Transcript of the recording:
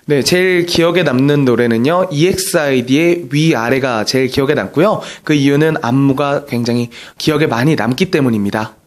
네, 제일 기억에 남는 노래는요, EXID의 위아래가 제일 기억에 남고요. 그 이유는 안무가 굉장히 기억에 많이 남기 때문입니다.